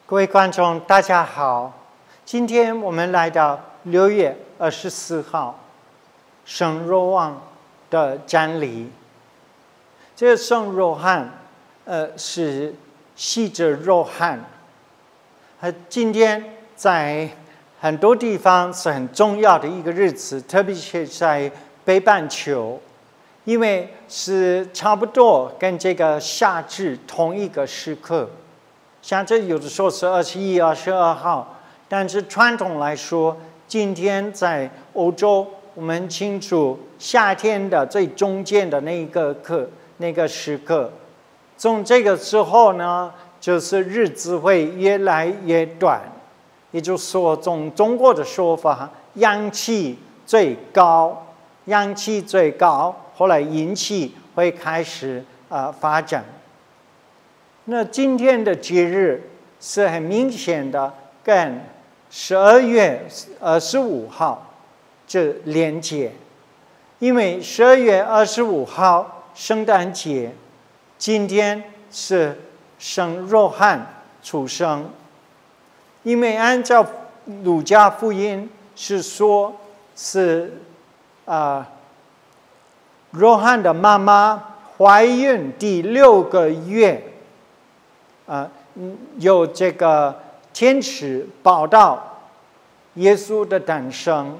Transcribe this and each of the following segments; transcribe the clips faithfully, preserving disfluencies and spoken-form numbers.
各位观众，大家好。今天我们来到六月二十四号，圣若望的瞻礼。这个圣若翰，呃，是西者若翰。呃，今天在很多地方是很重要的一个日子，特别是在北半球，因为是差不多跟这个夏至同一个时刻。像这有的时候是二十一、二十二号，但是传统来说，今天在欧洲，我们庆祝夏天的最中间的那一个刻、那个时刻。从这个之后呢，就是日子会越来越短，也就是说，从中国的说法，阳气最高，阳气最高，后来阴气会开始啊、呃、发展。那今天的节日是很明显的跟十二月二十五号这连接，因为十二月二十五号圣诞节，今天是圣若翰出生，因为按照路加福音是说是啊、呃、若翰的妈妈怀孕第六个月。啊、呃，有这个天使报道耶稣的诞生。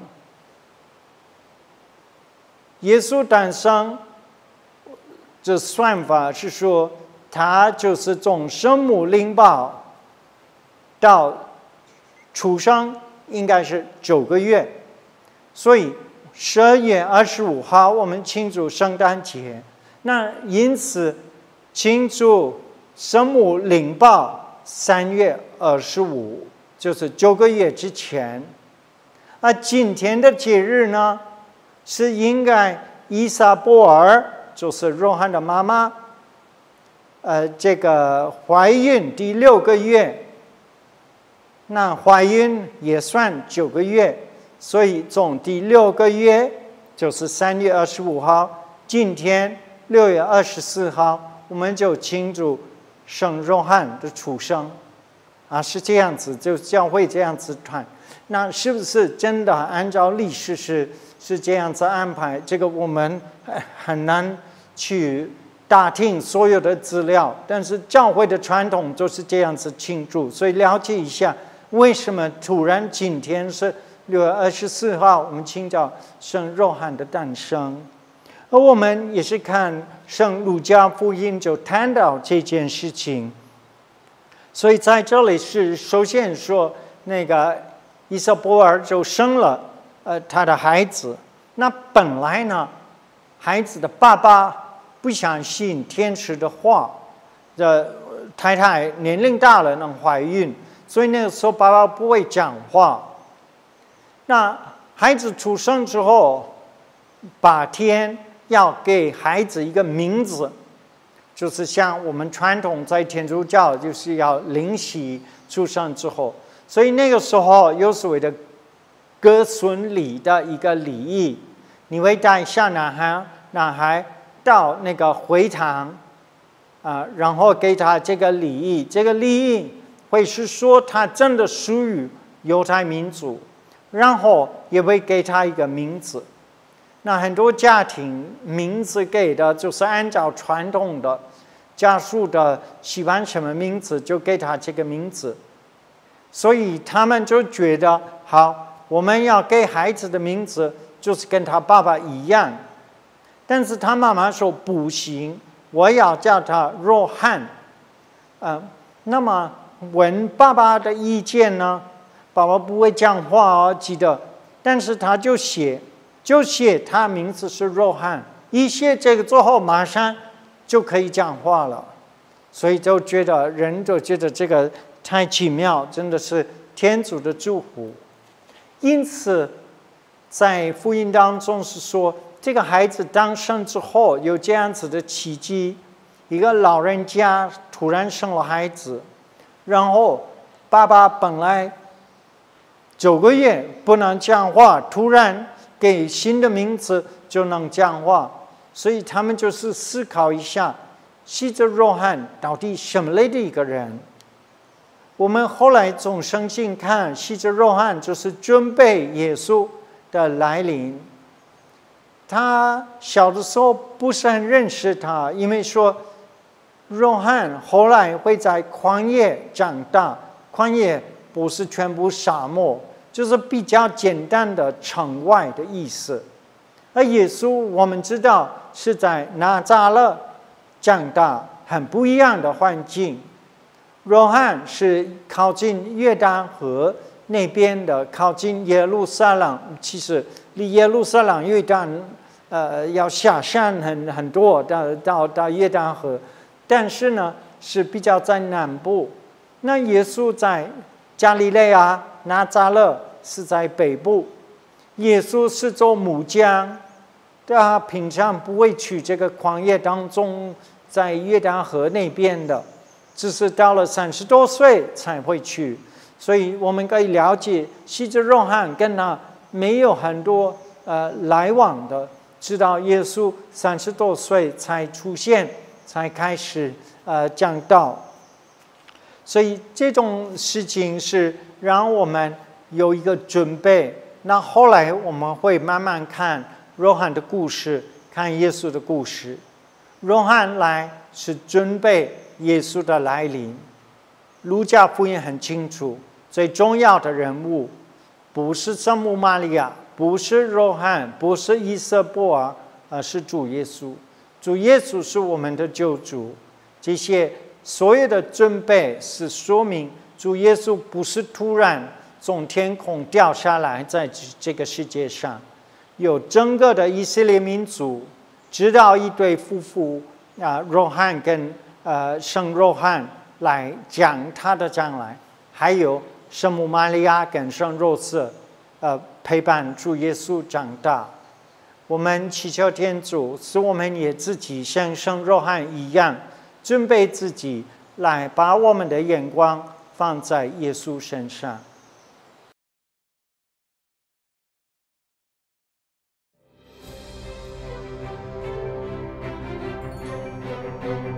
耶稣诞生，这算法是说，他就是从圣母领报到出生，应该是九个月。所以十二月二十五号我们庆祝圣诞节，那因此庆祝圣母领报三月二十五，就是九个月之前。而今天的节日呢，是应该伊撒波尔，就是若翰的妈妈，呃，这个怀孕第六个月，那怀孕也算九个月，所以从第六个月就是三月二十五号，今天六月二十四号，我们就庆祝圣若翰的出生，啊，是这样子，就教会这样子传。那是不是真的按照历史是是这样子安排？这个我们很难去打听所有的资料，但是教会的传统就是这样子庆祝，所以了解一下为什么突然今天是六月二十四号，我们庆祝圣若翰的诞生。而我们也是看圣路加福音就谈到这件事情，所以在这里是首先说那个伊撒波尔就生了呃他的孩子。那本来呢，孩子的爸爸不相信天使的话，这太太年龄大了能怀孕，所以那个时候爸爸不会讲话。那孩子出生之后，把天要给孩子一个名字，就是像我们传统在天主教就是要灵洗出生之后，所以那个时候有所谓的割损礼的一个礼仪，你会带小男孩男孩到那个会堂啊、呃，然后给他这个礼仪，这个礼仪会是说他真的属于犹太民族，然后也会给他一个名字。那很多家庭名字给的就是按照传统的家属的喜欢什么名字就给他这个名字，所以他们就觉得好，我们要给孩子的名字就是跟他爸爸一样。但是他妈妈说不行，我要叫他若翰。呃，那么问爸爸的意见呢？爸爸不会讲话哦，记得，但是他就写。就写他名字是若翰，一写这个之后马上就可以讲话了，所以就觉得人就觉得这个太奇妙，真的是天主的祝福。因此在福音当中是说，这个孩子诞生之后有这样子的奇迹，一个老人家突然生了孩子，然后爸爸本来九个月不能讲话，突然给新的名字就能讲话，所以他们就是思考一下，西哲若翰到底什么类的一个人？ 我们后来从圣经看，希伯约翰就是准备耶稣的来临。他小的时候不是很认识他，因为说约翰后来会在旷野长大，旷野不是全部沙漠，就是比较简单的城外的意思。而耶稣我们知道是在拿撒勒长大，很不一样的环境。约翰是靠近约旦河那边的，靠近耶路撒冷，其实离耶路撒冷约旦呃要下山很很多，到到到约旦河，但是呢是比较在南部。那耶稣在加利利亚拿撒勒是在北部，耶稣是做木匠，他平常不会去这个旷野当中，在约旦河那边的。只是到了三十多岁才会去，所以我们可以了解，希伯约翰跟他没有很多呃来往的，直到耶稣三十多岁才出现，才开始呃讲道。所以这种事情是让我们有一个准备。那后来我们会慢慢看约翰的故事，看耶稣的故事。约翰来是准备耶稣的来临。路加福音很清楚，最重要的人物不是圣母玛利亚，不是约翰，不是以色伯尔，而是主耶稣。主耶稣是我们的救主。这些所有的准备是说明主耶稣不是突然从天空掉下来，在这个世界上有整个的以色列民族，直到一对夫妇啊，约翰跟呃圣约翰来讲他的将来，还有圣母玛利亚跟圣若瑟呃陪伴主耶稣长大。我们祈求天主使我们也自己像圣约翰一样，准备自己来把我们的眼光放在耶稣身上。 Thank you.